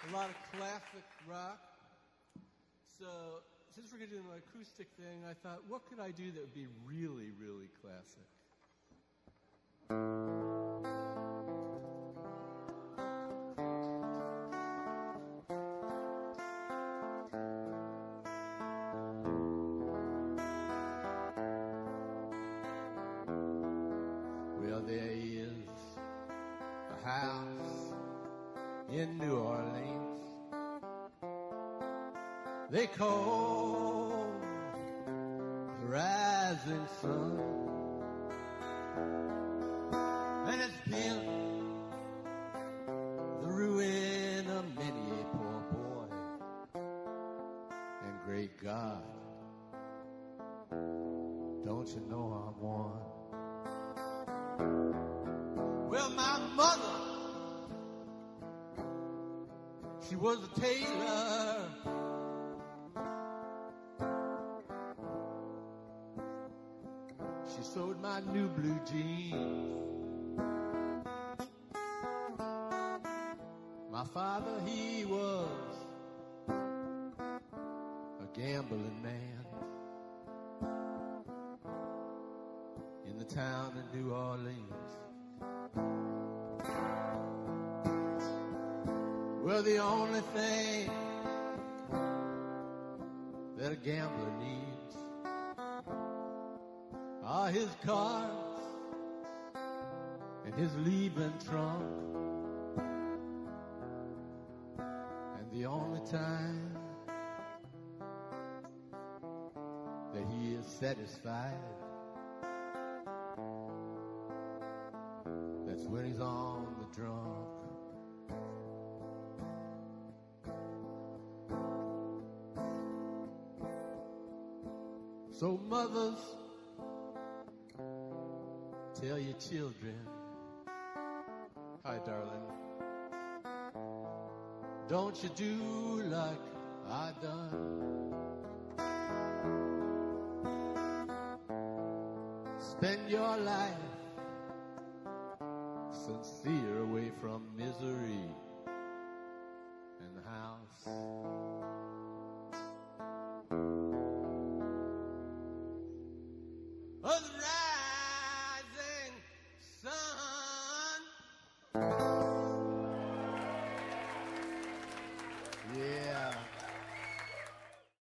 a lot of classic rock. So since we're going to do an acoustic thing, I thought, what could I do that would be really, really classic? Well, there is a house in New Orleans they call the rising sun, and it's been the ruin of many a poor boy. And great God, don't you know I'm one? Well, my mother, she was a tailor. She sewed my new blue jeans. My father, he was a gambling man in the town of New Orleans. Well, the only thing that a gambler needs are his cards and his leaving trunk. And the only time that he is satisfied, that's when he's on the drunk. So mothers, tell your children, hi darling, don't you do like I done. Spend your life sincere away from misery and the house